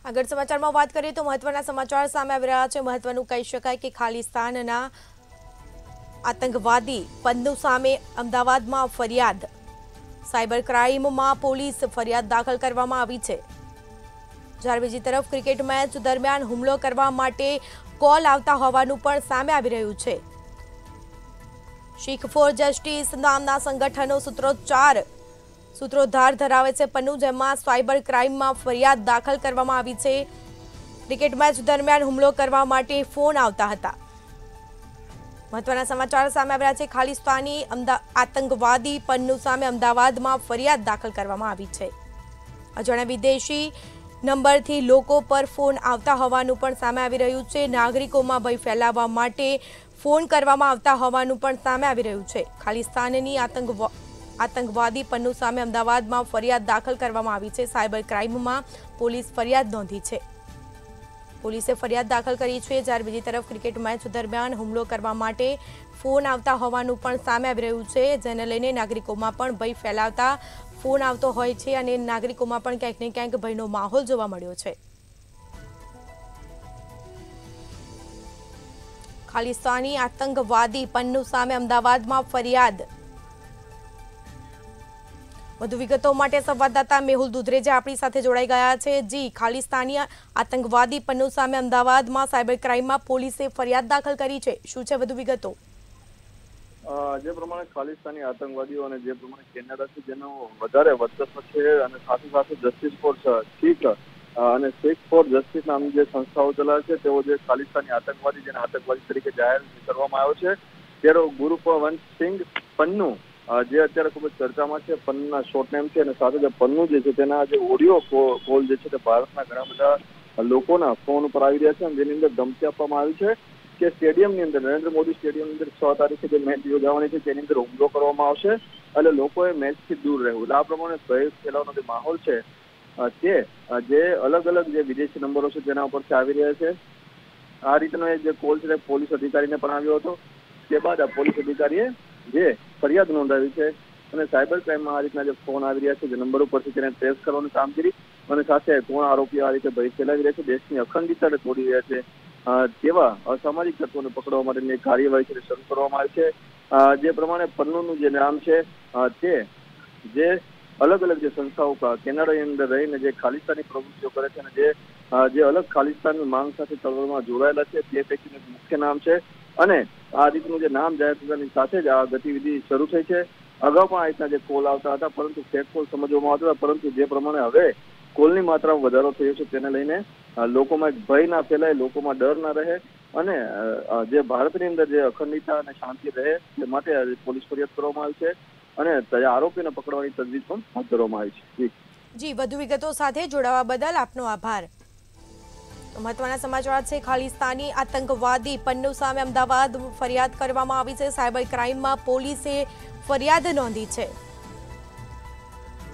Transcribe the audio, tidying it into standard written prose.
આગળ સમાચારમાં વાત કરીએ તો મહત્વના સમાચાર સામે આવી રહ્યા છે। મહત્વનું કહી શકાય કે ખાલિસ્તાનના આતંકવાદી પન્નુ સામે અમદાવાદમાં ફરિયાદ। સાયબર ક્રાઇમમાં પોલીસ ફરિયાદ દાખલ કરવામાં આવી છે। જ્યારે બીજી તરફ ક્રિકેટ મેચ દરમિયાન હુમલો કરવા માટે કોલ આવતા હોવાનું પણ સામે આવી રહ્યું છે। શીખ ફોર જસ્ટિસ નામના સંગઠનનો સૂત્રોધાર ધરાવે છે પન્નુ, જેમાં સાયબર ક્રાઇમમાં ફરિયાદ દાખલ કરવામાં આવી છે। ક્રિકેટ મેચ દરમિયાન હુમલો કરવા માટે ફોન આવતા હતા। મહત્વના સમાચાર સામે આવ્યા છે। ખાલિસ્તાની આતંકવાદી પન્નુ સામે અમદાવાદમાં ફરિયાદ દાખલ કરવામાં આવી છે। અજાણ્યા વિદેશી નંબરથી લોકો પર ફોન આવતા હોવાનું પણ સામે આવી રહ્યું છે। નાગરિકોમાં ભય ફેલાવવા માટે ફોન કરવામાં આવતા હોવાનું પણ સામે આવી રહ્યું છે। ખાલિસ્તાનની આતંકવાદી પન્નુ સામે અમદાવાદમાં ફરિયાદ દાખલ કરવામાં આવી છે। સાયબર ક્રાઇમમાં પોલીસ ફરિયાદ નોંધી છે। પોલીસે ફરિયાદ દાખલ કરી છે। જ્યારે બીજી તરફ ક્રિકેટ મેચ દરમિયાન હુમલો કરવા માટે ફોન આવતા હોવાનું પણ સામે આવી રહ્યું છે, જેને લઈને નાગરિકોમાં પણ ભય ફેલાવતા ફોન આવતો હોય છે અને નાગરિકોમાં પણ ક્યાંક ને ક્યાંક ભયનો માહોલ જોવા મળ્યો છે। ખાલિસ્તાની આતંકવાદી પન્નુ સામે અમદાવાદમાં ફરિયાદ। વધુ વિગતો માટે સંવાદદાતા મેહુલ દુધરેજા આપણી સાથે જોડાઈ ગયા છે। જી, ખાલિસ્તાની આતંકવાદી પન્નુ સામે અમદાવાદમાં સાયબર ક્રાઇમમાં પોલીસે ફરિયાદ દાખલ કરી છે, શું છે વધુ વિગતો? જે પ્રમાણે ખાલિસ્તાની આતંકવાદીઓ અને જે પ્રમાણે કેનેડાથી જેનો વધારે વર્ચસ્વ છે અને સાથે સાથે જસ્ટિસ ફોર શીખ અને શીખ ફોર જસ્ટિસ નામની જે સંસ્થાઓ ચલાવે છે, તેઓ જે ખાલિસ્તાની આતંકવાદી જેને આતંકવાદી તરીકે જાહેર કરવામાં આવ્યો છે, ત્યારે ગુરુવંશ સિંહ પન્નુ જે અત્યારે ખૂબ જ ચર્ચામાં છે, પન્નુના શોર્ટ નેમ છે, અને સાથે જે પન્નુ જે છે તેના જે ઓડિયો કોલ જે છે તે ભારતના ઘણા બધા લોકોના ફોન ઉપર આવી રહ્યા છે, અને જેની અંદર ધમકી આપવામાં આવી છે કે સ્ટેડિયમની અંદર નરેન્દ્ર મોદી સ્ટેડિયમની અંદર 6 તારીખે જે મેચ યોજાવાની છે તેની અંદર હુમલો કરવામાં આવશે એટલે લોકોએ મેચથી દૂર રહેવું। એટલે આ પ્રમાણે ભય ફેલાવાનો જે માહોલ છે તે જે અલગ અલગ જે વિદેશી નંબરો છે તેના ઉપરથી આવી રહ્યા છે। આ રીતનો જે કોલ છે પોલીસ અધિકારીને પણ આવ્યો હતો। તે બાદ આ પોલીસ અધિકારીએ જે ફરિયાદ નોંધાવી છે અને સાયબર ક્રાઇમમાં આ રીતના જે ફોન આવી રહ્યા છે જે નંબર ઉપરથી તેને ટ્રેસ કરવાની કામગીરી અને સાથે કોણ આરોપીઓ આ રીતે ભય ફેલાવી રહ્યા છે, દેશની અખંડિતતાને તોડી રહ્યા છે તેવા અસામાજિક તત્વોને પકડવા માટેની કાર્યવાહી છે શરૂ કરવામાં આવી છે। જે પ્રમાણે પન્નુનું જે નામ છે તે જે અલગ અલગ જે સંસ્થાઓ કેનેડાની અંદર રહીને જે ખાલિસ્તાની પ્રવૃત્તિઓ કરે છે અને જે અલગ ખાલિસ્તાનની માંગ સાથે ચળવળમાં જોડાયેલા છે તે પૈકીનું મુખ્ય નામ છે। અને આ રીતનું જે નામ જાહેર થતાની સાથે જ આ ગતિવિધિ શરૂ થઈ છે। અગાઉ પણ આ રીતના જે કોલ આવતા હતા, પરંતુ ફેક કોલ સમજવામાં આવતા હતા, પરંતુ જે પ્રમાણે હવે કોલની માત્રામાં વધારો થયો છે તેને લઈને લોકોમાં એક ભય ના ફેલાય, લોકોમાં ડર ના રહે અને જે ભારતની અંદર જે અખંડિતતા અને શાંતિ રહે તે માટે પોલીસ ફરિયાદ કરવામાં આવી છે અને આરોપીને પકડવાની તજવીજ પણ હાથ ધરવામાં આવી છે। જી, વધુ વિગતો સાથે જોડાવા બદલ આપનો આભાર। મહત્વના સમાચાર છે। ખાલિસ્તાની આતંકવાદી પન્નુ સામે અમદાવાદ ફરિયાદ કરવામાં આવી છે। સાયબર ક્રાઇમમાં પોલીસે ફરિયાદ નોંધી છે।